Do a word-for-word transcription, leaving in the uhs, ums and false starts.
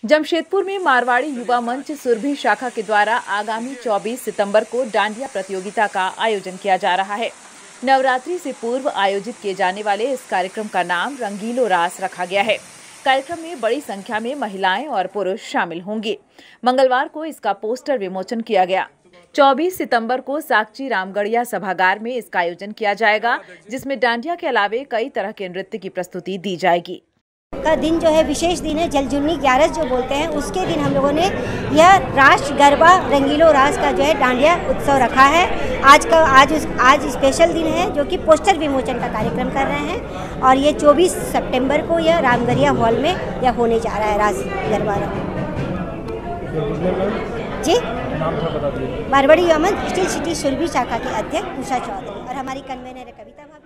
जमशेदपुर में मारवाड़ी युवा मंच सुरभि शाखा के द्वारा आगामी चौबीस सितंबर को डांडिया प्रतियोगिता का आयोजन किया जा रहा है। नवरात्रि से पूर्व आयोजित किए जाने वाले इस कार्यक्रम का नाम रंगीलो रास रखा गया है। कार्यक्रम में बड़ी संख्या में महिलाएं और पुरुष शामिल होंगे। मंगलवार को इसका पोस्टर विमोचन किया गया। चौबीस सितंबर को साकची रामगढ़िया सभागार में इसका आयोजन किया जाएगा, जिसमें डांडिया के अलावे कई तरह के नृत्य की प्रस्तुति दी जाएगी। का दिन जो है विशेष दिन है, जलजुन्नी ग्यारस जो बोलते हैं, उसके दिन हम लोगों ने यह राष्ट्र गरबा रंगीलो रास का जो है डांडिया उत्सव रखा है। आज का आज आज स्पेशल दिन है जो कि पोस्टर विमोचन का कार्यक्रम कर रहे हैं और ये चौबीस सितंबर को यह रामगढ़िया हॉल में यह होने जा रहा है रास गरबा। जी, मारवाड़ी युवा मंच स्टील सिटी सुरभि शाखा के अध्यक्ष उषा चौधरी और हमारी कन्वेनर है कविता।